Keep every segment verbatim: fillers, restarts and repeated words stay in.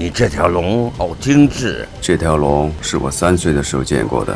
你这条龙好精致。 这条龙是我三岁的时候见过的。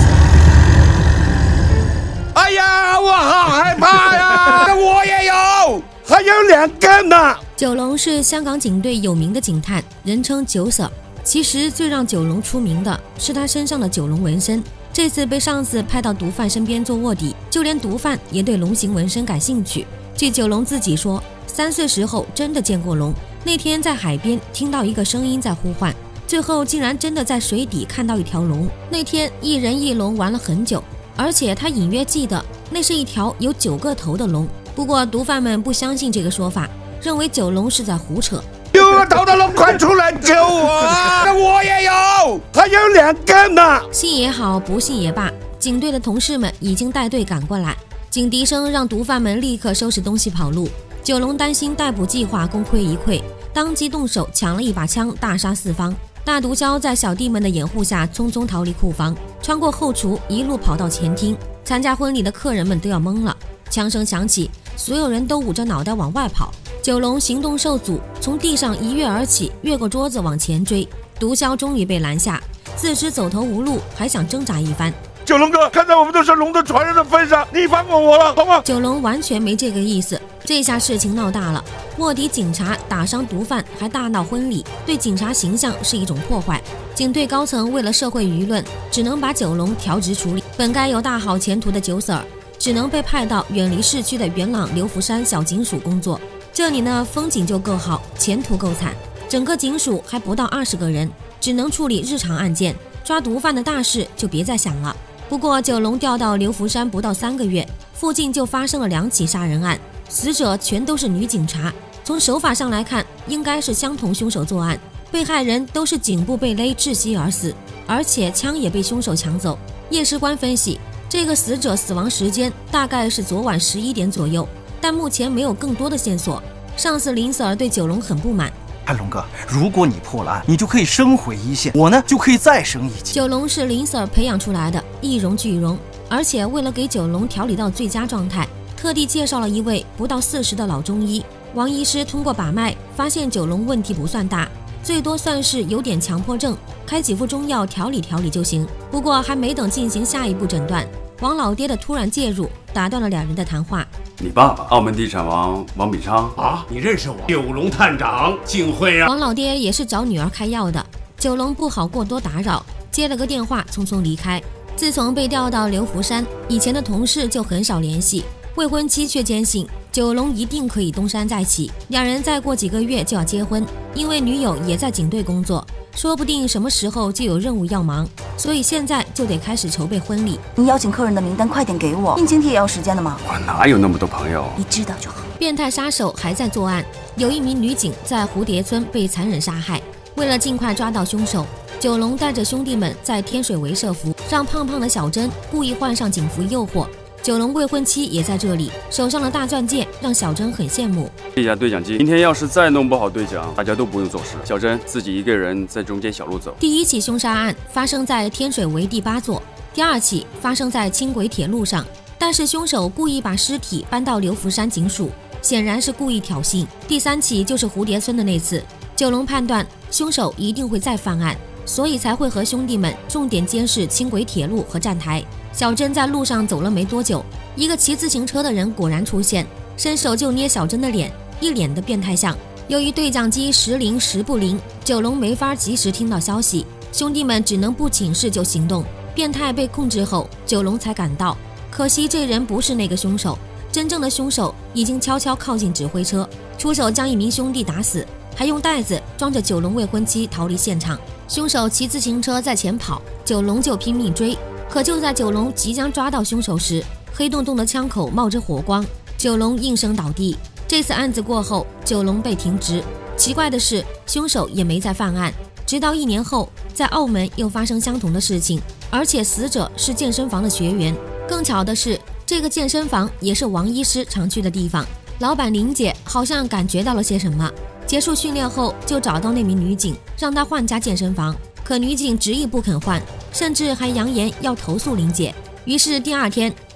哎呀，我好害怕呀！我也有，还有两个呢。 九龙是香港警队有名的警探，人称九 Sir。其实最让九龙出名的是他身上的九龙纹身。这次被上司派到毒贩身边做卧底，就连毒贩也对龙形纹身感兴趣。据九龙自己说，三岁时候真的见过龙，那天在海边听到一个声音在呼唤，最后竟然真的在水底看到一条龙。那天一人一龙玩了很久，而且他隐约记得那是一条有九个头的龙。不过毒贩们不相信这个说法，认为九龙是在胡扯。 有个头的龙，快出来救我啊！我也有，还有两个呢。 信也好，不信也罢，警队的同事们已经带队赶过来，警笛声让毒贩们立刻收拾东西跑路。九龙担心逮捕计划功亏一篑，当即动手抢了一把枪，大杀四方。大毒枭在小弟们的掩护下匆匆逃离库房，穿过后厨，一路跑到前厅。参加婚礼的客人们都要懵了，枪声响起，所有人都捂着脑袋往外跑。九龙行动受阻，从地上一跃而起，越过桌子往前追。毒枭终于被拦下，自知走投无路，还想挣扎一番。 九龙哥，看在我们都是龙的传人的份上，你放过我了，好吗？ 九龙完全没这个意思。这下事情闹大了，卧底警察打伤毒贩，还大闹婚礼，对警察形象是一种破坏。警队高层为了社会舆论，只能把九龙调职处理。本该有大好前途的九 Sir， 只能被派到远离市区的元朗流浮山小警署工作。这里呢，风景就够好，前途够惨。整个警署还不到二十个人，只能处理日常案件，抓毒贩的大事就别再想了。不过九龙调到流浮山不到三个月，附近就发生了两起杀人案，死者全都是女警察。从手法上来看，应该是相同凶手作案，被害人都是颈部被勒窒息而死，而且枪也被凶手抢走。验尸官分析，这个死者死亡时间大概是昨晚十一点左右，但目前没有更多的线索。上司林 Sir 对九龙很不满。 哎，龙哥，如果你破了案，你就可以升回一线，我呢就可以再升一级。 九龙是林 Sir 培养出来的，一荣俱荣，而且为了给九龙调理到最佳状态，特地介绍了一位不到四十的老中医。王医师通过把脉发现九龙问题不算大，最多算是有点强迫症，开几副中药调理调理就行。不过还没等进行下一步诊断，王老爹的突然介入打断了两人的谈话。 你爸爸，澳门地产王王炳昌啊，你认识我？九龙探长，幸会啊！ 王老爹也是找女儿开药的，九龙不好过多打扰，接了个电话，匆匆离开。自从被调到流浮山，以前的同事就很少联系，未婚妻却坚信九龙一定可以东山再起，两人再过几个月就要结婚。因为女友也在警队工作，说不定什么时候就有任务要忙，所以现在就得开始筹备婚礼。 你邀请客人的名单快点给我，聘请帖也要时间的吗？ 我哪有那么多朋友？ 你知道就好。 变态杀手还在作案，有一名女警在蝴蝶村被残忍杀害。为了尽快抓到凶手，九龙带着兄弟们在天水围设伏，让胖胖的小珍故意换上警服诱惑。九龙未婚妻也在这里，手上的大钻戒让小珍很羡慕。 记下对讲机，今天要是再弄不好对讲，大家都不用做事，小珍自己一个人在中间小路走。 第一起凶杀案发生在天水围第八座，第二起发生在轻轨铁路上，但是凶手故意把尸体搬到流浮山警署，显然是故意挑衅。第三起就是蝴蝶村的那次，九龙判断凶手一定会再犯案，所以才会和兄弟们重点监视轻轨铁路和站台。小珍在路上走了没多久，一个骑自行车的人果然出现，伸手就捏小珍的脸，一脸的变态相。由于对讲机时灵时不灵，九龙没法及时听到消息，兄弟们只能不请示就行动。变态被控制后，九龙才赶到，可惜这人不是那个凶手，真正的凶手已经悄悄靠近指挥车，出手将一名兄弟打死，还用袋子装着九龙未婚妻逃离现场。凶手骑自行车在前跑，九龙就拼命追。可就在九龙即将抓到凶手时，黑洞洞的枪口冒着火光，九龙应声倒地。这次案子过后，九龙被停职。奇怪的是，凶手也没再犯案。直到一年后，在澳门又发生相同的事情，而且死者是健身房的学员。更巧的是，这个健身房也是王医师常去的地方。老板林姐好像感觉到了些什么，结束训练后就找到那名女警，让她换家健身房。可女警执意不肯换，甚至还扬言要投诉林姐。于是第二天，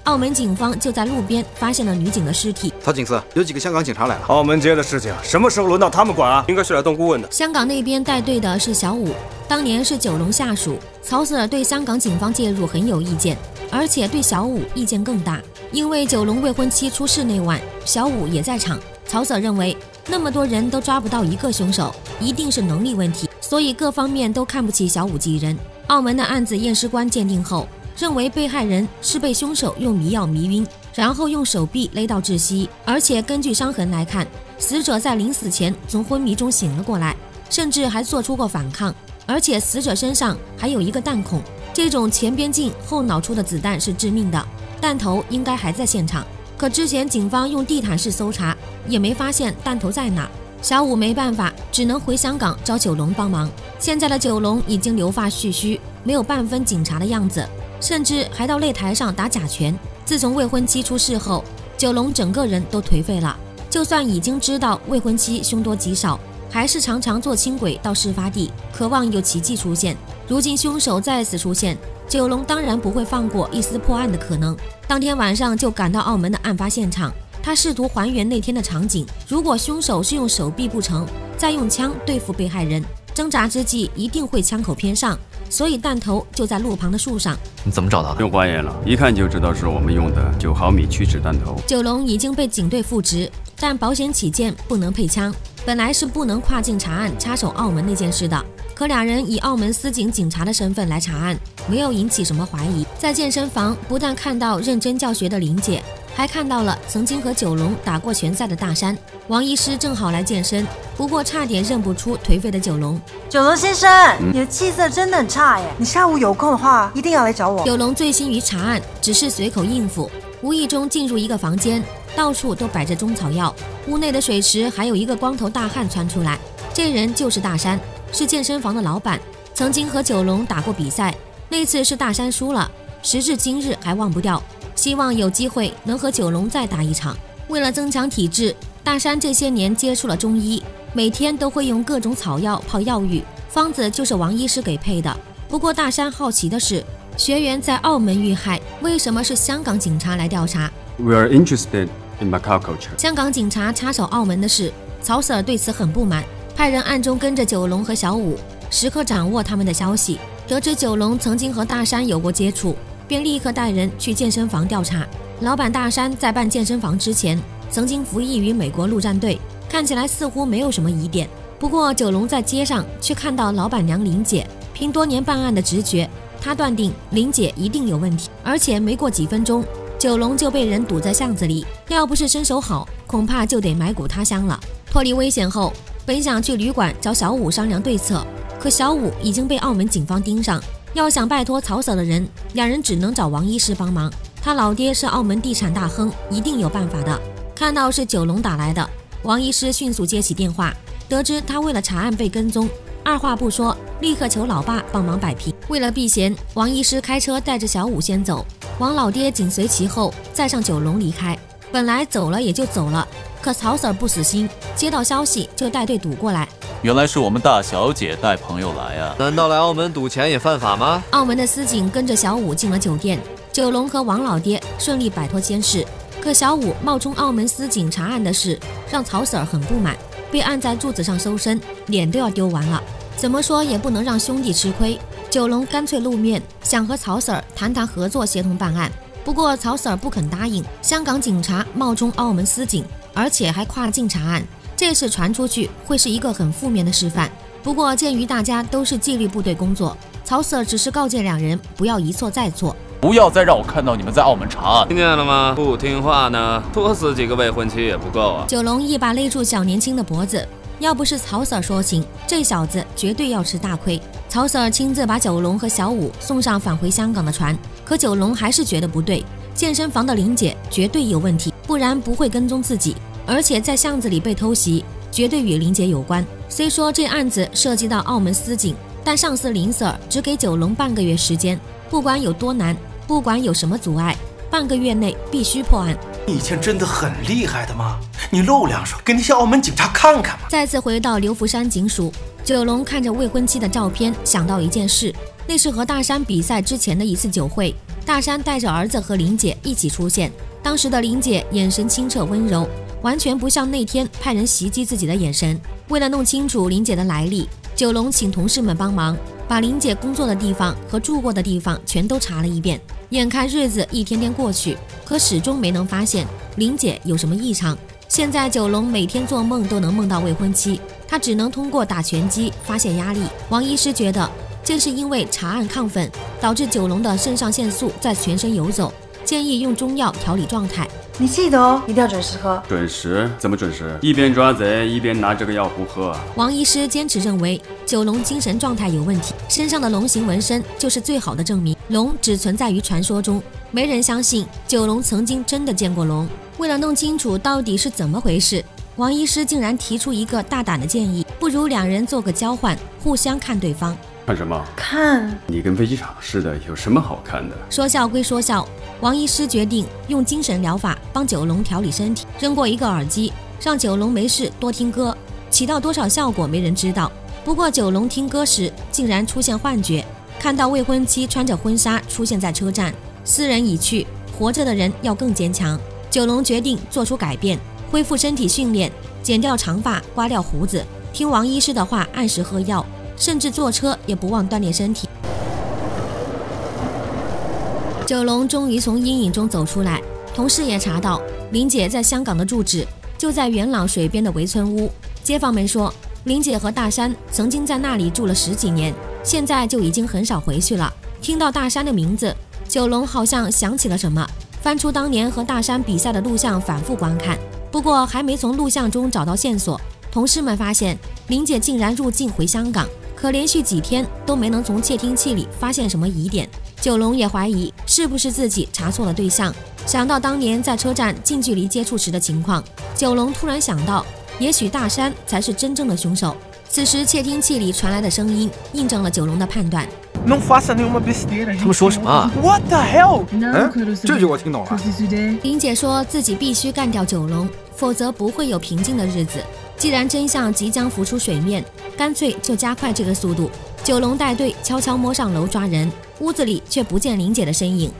澳门警方就在路边发现了女警的尸体。 曹警司，有几个香港警察来了。 澳门街的事情什么时候轮到他们管啊？应该是来当顾问的。 香港那边带队的是小五，当年是九龙下属。曹 Sir 对香港警方介入很有意见，而且对小五意见更大，因为九龙未婚妻出事那晚，小五也在场。曹 Sir 认为，那么多人都抓不到一个凶手，一定是能力问题，所以各方面都看不起小五几人。澳门的案子验尸官鉴定后，认为被害人是被凶手用迷药迷晕，然后用手臂勒到窒息，而且根据伤痕来看，死者在临死前从昏迷中醒了过来，甚至还做出过反抗，而且死者身上还有一个弹孔，这种前边进后脑出的子弹是致命的，弹头应该还在现场。可之前警方用地毯式搜查，也没发现弹头在哪。小五没办法，只能回香港找九龙帮忙。现在的九龙已经留发蓄须，没有半分警察的样子，甚至还到擂台上打假拳。自从未婚妻出事后，九龙整个人都颓废了。就算已经知道未婚妻凶多吉少，还是常常坐轻轨到事发地，渴望有奇迹出现。如今凶手再次出现，九龙当然不会放过一丝破案的可能。当天晚上就赶到澳门的案发现场，他试图还原那天的场景。如果凶手是用手臂不成，再用枪对付被害人，挣扎之际一定会枪口偏上，所以弹头就在路旁的树上。 你怎么找到的？ 用还原了，一看就知道是我们用的九毫米曲尺弹头。 九龙已经被警队复职，但保险起见不能配枪，本来是不能跨境查案插手澳门那件事的。可俩人以澳门司警警察的身份来查案，没有引起什么怀疑。在健身房不但看到认真教学的林姐，还看到了曾经和九龙打过拳赛的大山。王医师正好来健身，不过差点认不出颓废的九龙。 九龙先生，嗯、你的气色真的很差耶！你下午有空的话，一定要来找我。 九龙醉心于查案，只是随口应付，无意中进入一个房间，到处都摆着中草药，屋内的水池还有一个光头大汉窜出来，这人就是大山，是健身房的老板，曾经和九龙打过比赛，那次是大山输了，时至今日还忘不掉，希望有机会能和九龙再打一场。为了增强体质，大山这些年接触了中医，每天都会用各种草药泡药浴，方子就是王医师给配的。不过大山好奇的是，学员在澳门遇害，为什么是香港警察来调查？ We are interested in Macau culture。 香港警察插手澳门的事，曹 Sir 对此很不满，派人暗中跟着九龙和小五，时刻掌握他们的消息。得知九龙曾经和大山有过接触，便立刻带人去健身房调查。老板大山在办健身房之前，曾经服役于美国陆战队，看起来似乎没有什么疑点。不过九龙在街上却看到老板娘林姐，凭多年办案的直觉，他断定林姐一定有问题。而且没过几分钟，九龙就被人堵在巷子里，要不是身手好，恐怕就得埋骨他乡了。脱离危险后，本想去旅馆找小五商量对策，可小五已经被澳门警方盯上，要想拜托曹 Sir 的人，两人只能找王医师帮忙。他老爹是澳门地产大亨，一定有办法的。看到是九龙打来的，王医师迅速接起电话，得知他为了查案被跟踪，二话不说，立刻求老爸帮忙摆平。为了避嫌，王医师开车带着小五先走，王老爹紧随其后，载上九龙离开。本来走了也就走了，可曹 Sir 不死心，接到消息就带队堵过来。 原来是我们大小姐带朋友来啊！ 难道来澳门赌钱也犯法吗？ 澳门的司警跟着小五进了酒店，九龙和王老爹顺利摆脱监视。可小五冒充澳门司警查案的事，让曹 Sir 很不满，被按在柱子上搜身，脸都要丢完了。怎么说也不能让兄弟吃亏，九龙干脆露面，想和曹 Sir 谈谈合作，协同办案。不过曹 Sir 不肯答应，香港警察冒充澳门司警，而且还跨境查案，这事传出去会是一个很负面的示范。不过鉴于大家都是纪律部队工作，曹 Sir 只是告诫两人不要一错再错， 不要再让我看到你们在澳门查案。 听见了吗？不听话呢，多死几个未婚妻也不够啊！ 九龙一把勒住小年轻的脖子，要不是曹 Sir 说情，这小子绝对要吃大亏。曹 Sir 亲自把九龙和小五送上返回香港的船，可九龙还是觉得不对，健身房的林姐绝对有问题，不然不会跟踪自己，而且在巷子里被偷袭，绝对与林姐有关。虽说这案子涉及到澳门司警，但上司林 Sir 只给九龙半个月时间，不管有多难，不管有什么阻碍，半个月内必须破案。 你以前真的很厉害的吗？你露两手给那些澳门警察看看嘛。 再次回到流浮山警署，九龙看着未婚妻的照片，想到一件事，那是和大山比赛之前的一次酒会， 大山带着儿子和林姐一起出现，当时的林姐眼神清澈温柔，完全不像那天派人袭击自己的眼神。为了弄清楚林姐的来历，九龙请同事们帮忙，把林姐工作的地方和住过的地方全都查了一遍。眼看日子一天天过去，可始终没能发现林姐有什么异常。现在九龙每天做梦都能梦到未婚妻，他只能通过打拳击发泄压力。王医师觉得正是因为查案亢奋，导致九龙的肾上腺素在全身游走，建议用中药调理状态。 你记得哦，一定要准时喝。 准时？怎么准时？一边抓贼一边拿这个药壶喝啊？ 王医师坚持认为九龙精神状态有问题，身上的龙形纹身就是最好的证明。龙只存在于传说中，没人相信九龙曾经真的见过龙。为了弄清楚到底是怎么回事，王医师竟然提出一个大胆的建议，不如两人做个交换，互相看对方。 看什么？ 看你跟飞机场似的，有什么好看的？ 说笑归说笑，王医师决定用精神疗法帮九龙调理身体，扔过一个耳机，让九龙没事多听歌，起到多少效果没人知道。不过九龙听歌时竟然出现幻觉，看到未婚妻穿着婚纱出现在车站，斯人已去，活着的人要更坚强。九龙决定做出改变，恢复身体训练，剪掉长发，刮掉胡子，听王医师的话，按时喝药，甚至坐车也不忘锻炼身体。九龙终于从阴影中走出来，同事也查到林姐在香港的住址就在元朗水边的围村屋。街坊们说，林姐和大山曾经在那里住了十几年，现在就已经很少回去了。听到大山的名字，九龙好像想起了什么，翻出当年和大山比赛的录像反复观看，不过还没从录像中找到线索。同事们发现林姐竟然入境回香港，可连续几天都没能从窃听器里发现什么疑点。九龙也怀疑是不是自己查错了对象，想到当年在车站近距离接触时的情况，九龙突然想到，也许大山才是真正的凶手。此时窃听器里传来的声音印证了九龙的判断。 他们说什么啊 ？What the hell？ 嗯，这句我听懂了。 林姐说自己必须干掉九龙，否则不会有平静的日子。既然真相即将浮出水面，干脆就加快这个速度。九龙带队悄悄摸上楼抓人，屋子里却不见林姐的身影。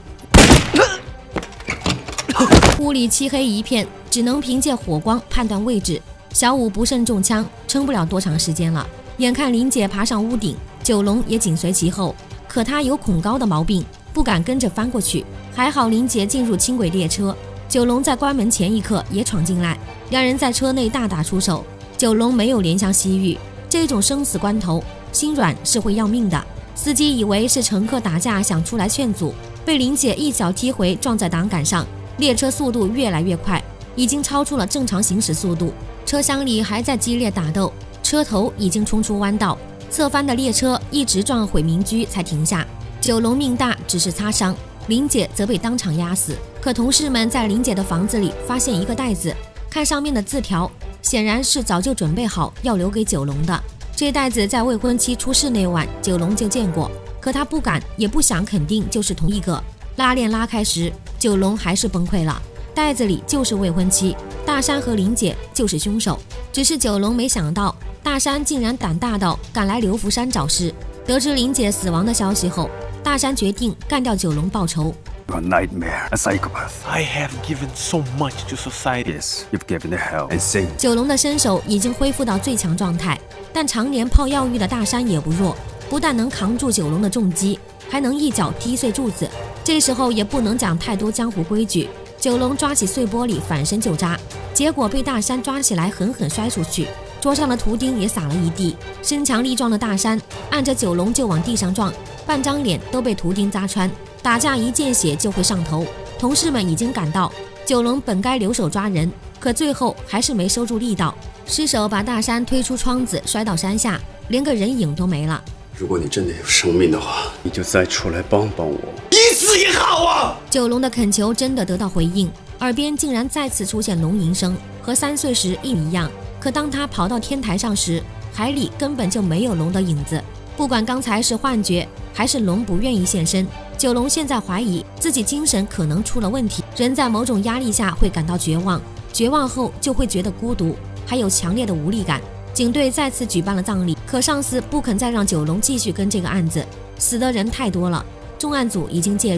屋里漆黑一片，只能凭借火光判断位置。小五不慎中枪，撑不了多长时间了。眼看林姐爬上屋顶，九龙也紧随其后，可他有恐高的毛病，不敢跟着翻过去。还好林姐进入轻轨列车，九龙在关门前一刻也闯进来，两人在车内大打出手。九龙没有怜香惜玉，这种生死关头，心软是会要命的。司机以为是乘客打架想出来劝阻，被林姐一脚踢回，撞在挡杆上。列车速度越来越快，已经超出了正常行驶速度，车厢里还在激烈打斗，车头已经冲出弯道，侧翻的列车一直撞毁民居才停下。九龙命大，只是擦伤，林姐则被当场压死。可同事们在林姐的房子里发现一个袋子，看上面的字条，显然是早就准备好要留给九龙的。这袋子在未婚妻出事那晚，九龙就见过，可他不敢也不想肯定就是同一个。拉链拉开时，九龙还是崩溃了，袋子里就是未婚妻，大山和林姐就是凶手。只是九龙没想到，大山竟然胆大到赶来刘福山找事。得知林姐死亡的消息后，大山决定干掉九龙报仇。 A nightmare, a psychopath. I have given so much to society. Yes, you've given the hell and sin. 九龙的身手已经恢复到最强状态，但常年泡药浴的大山也不弱，不但能扛住九龙的重击，还能一脚踢碎柱子。这时候也不能讲太多江湖规矩，九龙抓起碎玻璃反身就扎，结果被大山抓起来狠狠摔出去，桌上的图钉也洒了一地。身强力壮的大山按着九龙就往地上撞，半张脸都被图钉扎穿。打架一见血就会上头，同事们已经赶到，九龙本该留手抓人，可最后还是没收住力道，失手把大山推出窗子摔到山下，连个人影都没了。 如果你真的有生命的话，你就再出来帮帮我， 一次也好啊！ 九龙的恳求真的得到回应，耳边竟然再次出现龙吟声，和三岁时一一样。可当他跑到天台上时，海里根本就没有龙的影子。不管刚才是幻觉还是龙不愿意现身，九龙现在怀疑自己精神可能出了问题。人在某种压力下会感到绝望，绝望后就会觉得孤独，还有强烈的无力感。警队再次举办了葬礼，可上司不肯再让九龙继续跟这个案子，死的人太多了。重案组已经介入，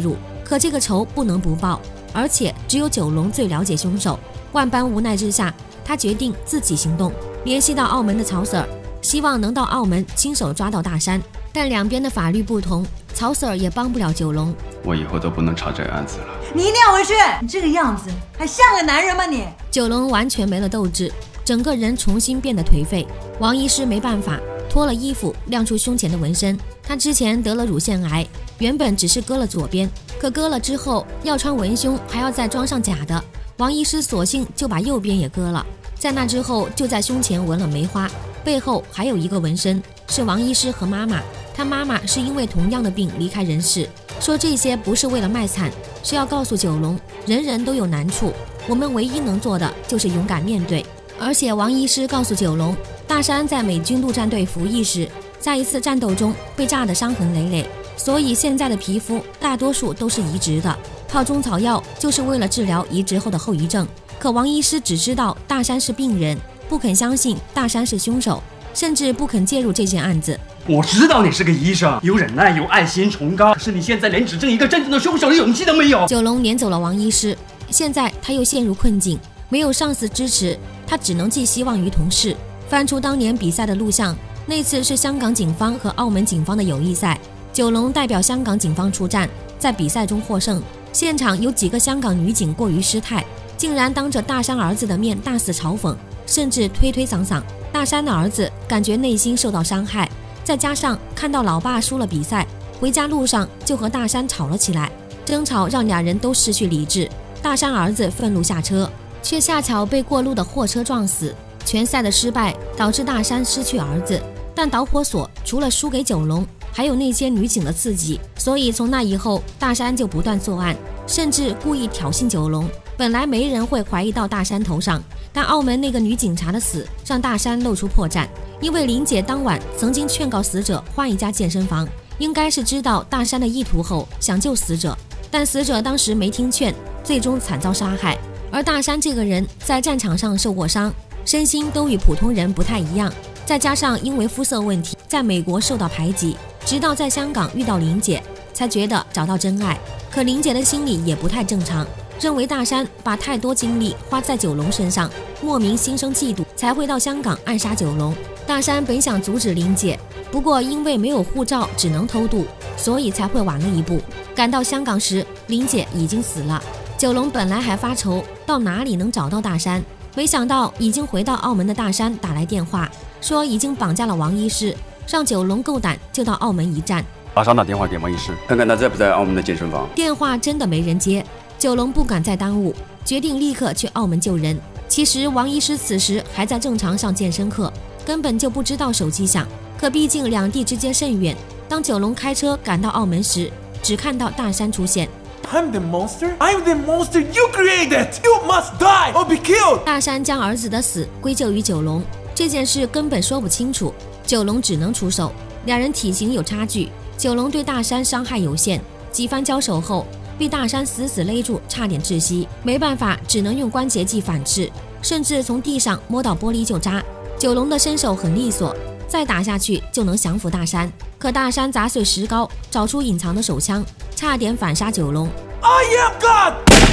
可这个仇不能不报，而且只有九龙最了解凶手。万般无奈之下，他决定自己行动，联系到澳门的曹 Sir， 希望能到澳门亲手抓到大山。但两边的法律不同，曹 Sir 也帮不了九龙。 我以后都不能查这个案子了。 你一定要回去！你这个样子还像个男人吗你？ 九龙完全没了斗志，整个人重新变得颓废。王医师没办法，脱了衣服亮出胸前的纹身。他之前得了乳腺癌，原本只是割了左边，可割了之后要穿文胸，还要再装上假的。王医师索性就把右边也割了，在那之后就在胸前纹了梅花，背后还有一个纹身，是王医师和妈妈。他妈妈是因为同样的病离开人世，说这些不是为了卖惨，是要告诉九龙，人人都有难处，我们唯一能做的就是勇敢面对。而且王医师告诉九龙，大山在美军陆战队服役时，在一次战斗中被炸得伤痕累累，所以现在的皮肤大多数都是移植的，靠中草药就是为了治疗移植后的后遗症。可王医师只知道大山是病人，不肯相信大山是凶手，甚至不肯介入这件案子。 我知道你是个医生，有忍耐，有爱心，崇高，可是你现在连指证一个真正的凶手的勇气都没有。 九龙撵走了王医师，现在他又陷入困境，没有上司支持，他只能寄希望于同事。翻出当年比赛的录像，那次是香港警方和澳门警方的友谊赛，九龙代表香港警方出战，在比赛中获胜。现场有几个香港女警过于失态，竟然当着大山儿子的面大肆嘲讽，甚至推推搡搡。大山的儿子感觉内心受到伤害，再加上看到老爸输了比赛，回家路上就和大山吵了起来，争吵让俩人都失去理智。大山儿子愤怒下车，却恰巧被过路的货车撞死。拳赛的失败导致大山失去儿子，但导火索除了输给九龙，还有那些女警的刺激，所以从那以后，大山就不断作案，甚至故意挑衅九龙。本来没人会怀疑到大山头上，但澳门那个女警察的死让大山露出破绽，因为林姐当晚曾经劝告死者换一家健身房，应该是知道大山的意图后想救死者，但死者当时没听劝，最终惨遭杀害。而大山这个人在战场上受过伤，身心都与普通人不太一样，再加上因为肤色问题在美国受到排挤，直到在香港遇到林姐才觉得找到真爱。可林姐的心理也不太正常，认为大山把太多精力花在九龙身上，莫名心生嫉妒，才会到香港暗杀九龙。大山本想阻止林姐，不过因为没有护照只能偷渡，所以才会晚了一步。赶到香港时，林姐已经死了。九龙本来还发愁到哪里能找到大山，没想到已经回到澳门的大山打来电话，说已经绑架了王医师，让九龙够胆就到澳门一战。 马上打电话给王医师，看看他在不在澳门的健身房。 电话真的没人接，九龙不敢再耽误，决定立刻去澳门救人。其实王医师此时还在正常上健身课，根本就不知道手机响。可毕竟两地之间甚远，当九龙开车赶到澳门时，只看到大山出现。 I'm the monster. I'm the monster you created. You must die or be killed. 大山将儿子的死归咎于九龙，这件事根本说不清楚，九龙只能出手。两人体型有差距，九龙对大山伤害有限，几番交手后被大山死死勒住，差点窒息，没办法，只能用关节剂反制，甚至从地上摸到玻璃就扎。九龙的身手很利索，再打下去就能降服大山。可大山砸碎石膏，找出隐藏的手枪，差点反杀九龙。 I am God.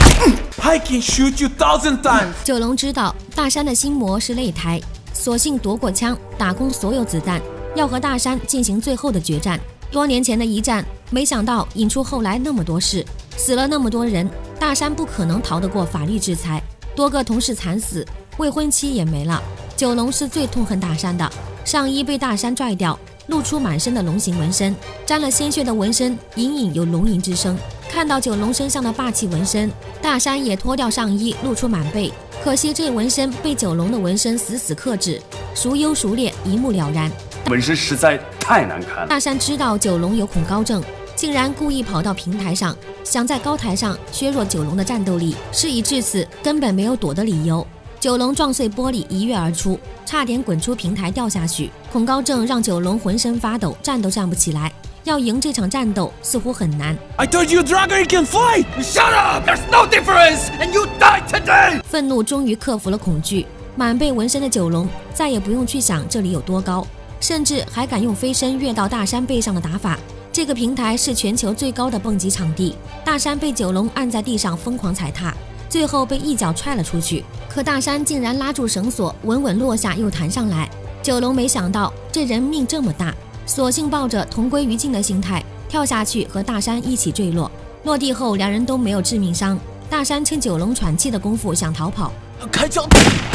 I can shoot you thousand times. 九龙知道大山的心魔是擂台，索性夺过枪，打空所有子弹，要和大山进行最后的决战。多年前的一战，没想到引出后来那么多事，死了那么多人，大山不可能逃得过法律制裁。多个同事惨死，未婚妻也没了。九龙是最痛恨大山的，上衣被大山拽掉，露出满身的龙形纹身，沾了鲜血的纹身隐隐有龙吟之声。看到九龙身上的霸气纹身，大山也脱掉上衣，露出满背。可惜这纹身被九龙的纹身死死克制，孰优孰劣一目了然。 纹身实在太难看了。 大山知道九龙有恐高症，竟然故意跑到平台上，想在高台上削弱九龙的战斗力。事已至此，根本没有躲的理由。九龙撞碎玻璃一跃而出，差点滚出平台掉下去。恐高症让九龙浑身发抖，站都站不起来。要赢这场战斗似乎很难。 I told you, Dragon can fly. Shut up! There's no difference, and you die today. 愤怒终于克服了恐惧，满背纹身的九龙再也不用去想这里有多高，甚至还敢用飞身跃到大山背上的打法， 这个平台是全球最高的蹦极场地，大山被九龙按在地上疯狂踩踏，最后被一脚踹了出去。可大山竟然拉住绳索，稳稳落下又弹上来。九龙没想到这人命这么大，索性抱着同归于尽的心态跳下去和大山一起坠落。落地后两人都没有致命伤，大山趁九龙喘气的功夫想逃跑， 开枪，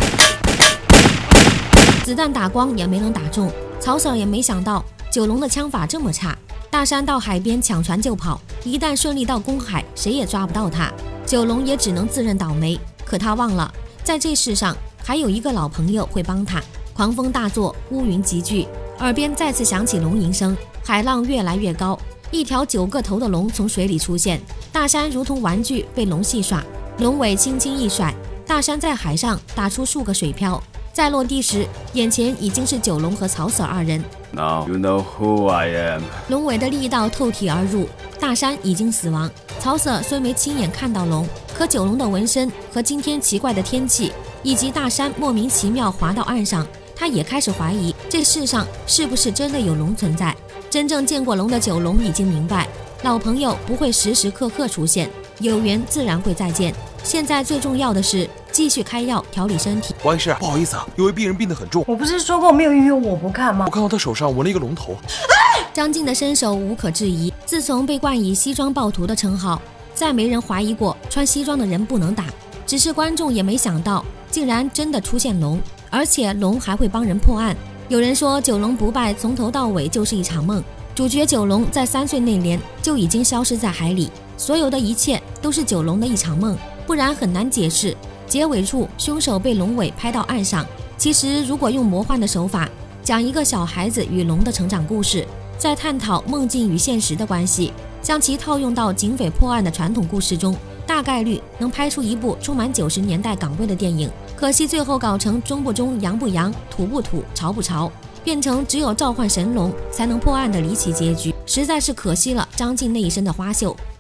子弹打光也没能打中。曹 Sir 也没想到九龙的枪法这么差，大山到海边抢船就跑，一旦顺利到公海，谁也抓不到他。九龙也只能自认倒霉，可他忘了，在这世上还有一个老朋友会帮他。狂风大作，乌云集聚，耳边再次响起龙吟声，海浪越来越高，一条九个头的龙从水里出现，大山如同玩具被龙戏耍，龙尾轻轻一甩，大山在海上打出数个水漂，在落地时，眼前已经是九龙和曹 Sir 二人。 Now you know who I am。 龙尾的力道透体而入，大山已经死亡。曹 Sir 虽没亲眼看到龙，可九龙的纹身和今天奇怪的天气，以及大山莫名其妙滑到岸上，他也开始怀疑这世上是不是真的有龙存在。真正见过龙的九龙已经明白，老朋友不会时时刻刻出现，有缘自然会再见。现在最重要的是继续开药调理身体。 王医师，不好意思啊，有位病人病得很重。 我不是说过没有预约我不看吗？ 我看到他手上纹了一个龙头。 张晋的身手无可置疑，自从被冠以西装暴徒的称号，再没人怀疑过穿西装的人不能打。只是观众也没想到，竟然真的出现龙，而且龙还会帮人破案。有人说九龙不败从头到尾就是一场梦，主角九龙在三岁那年就已经消失在海里，所有的一切都是九龙的一场梦，不然很难解释结尾处凶手被龙尾拍到岸上。其实如果用魔幻的手法讲一个小孩子与龙的成长故事，再探讨梦境与现实的关系，将其套用到警匪破案的传统故事中，大概率能拍出一部充满九十年代港味的电影。可惜最后搞成中不中、洋不洋、土不土、潮不潮，变成只有召唤神龙才能破案的离奇结局，实在是可惜了张晋那一身的花绣。